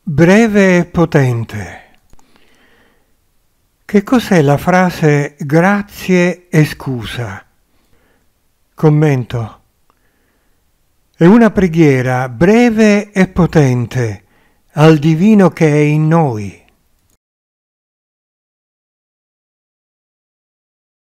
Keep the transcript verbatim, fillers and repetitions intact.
Breve e potente. Che cos'è la frase grazie e scusa? Commento. È una preghiera breve e potente al Divino che è in noi.